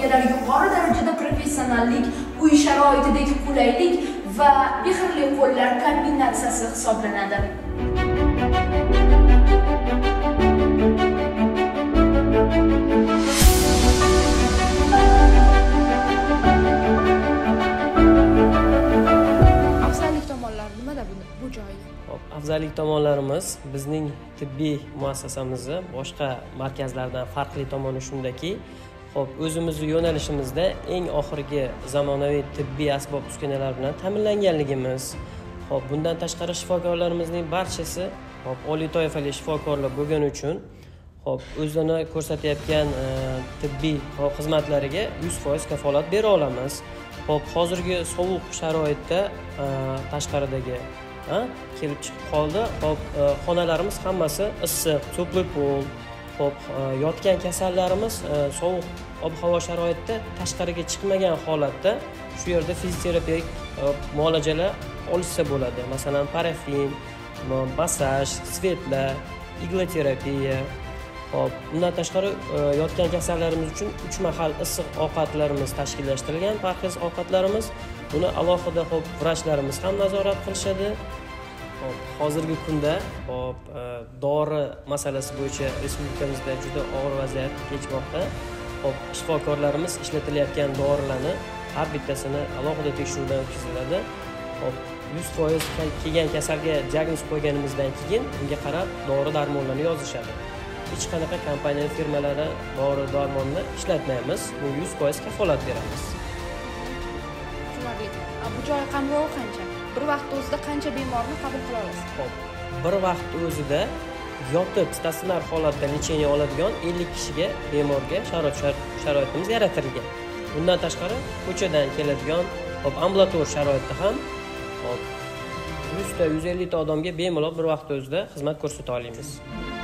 kvartiralar yuqori darajada professionallik, uy sharoitidagi qulaylik va mehrli qo'llar kombinatsiyasi hisoblanadi. Afzallik tomonlari nimada bu joy? Afzallik tomonlarimiz bizning tibbiy muassasamizni boshqa markazlardan farqli tomoni shundaki, o'zimizning yo'nalishimizda eng oxirgi zamonaviy tibbiy asbob uskunalar bilan ta'minlanganligimiz. Bundan tashqari shifokorlarimizning barchasi oliy toifali shifokorlar bo'lgani uchun o'zini ko'rsatayotgan tibbiy xizmatlariga 100% kafolat bera olamiz. Hozirgi sovuq sharoitda tashqaridagi kelib chiqib qoldi. Xonalarimiz hammasi issiq, to'pli pol. Yotgan kasallarimiz sovuq ob-havo sharoitida tashqariga chiqmagan holatda shu yerda fizioterapik muolajalar olishsa bo'ladi. Masalan, parafin, massaj, svetlar, igloterapiya. Bundan tashqari yotgan kasallarimiz uchun 3 mahal issiq ovqatlarimiz tashkillashtirilgan, parhez ovqatlarimiz. Buni alohida vrachlarimiz ham nazorat qilishadi. Hozirgi kunda dori masalasi bo'yicha respublikamizda juda og'ir vaziyat kechmoqda. Shifokorlarimiz ishlatilayotgan dorilarni har bittasini alohida tekshiruvdan o'tkaziladi. 100% kelgan kasalga diagnoz qo'yganimizdan keyin unga qarab dori darmonlarni yozishadi. Hech qanaqa kompaniya firmalari dori darmonni ishlatmaymiz. Bu 100% kafolat beramiz. Tushunarli. Bu joy qamrovi qancha? Bir vaqt o'zida qancha bemorni qabul qila olasiz? Bir vaqt o'zida yotib statsionar holatda lecheniya oladigan 50 kishiga bemorga sharoitimiz yaratilgan. Bundan tashqari ko'chadan keladigan ambulator sharoitda ham 100 ta 150 ta odamga bemalol bir vaqt o'zida xizmat ko'rsata olamiz.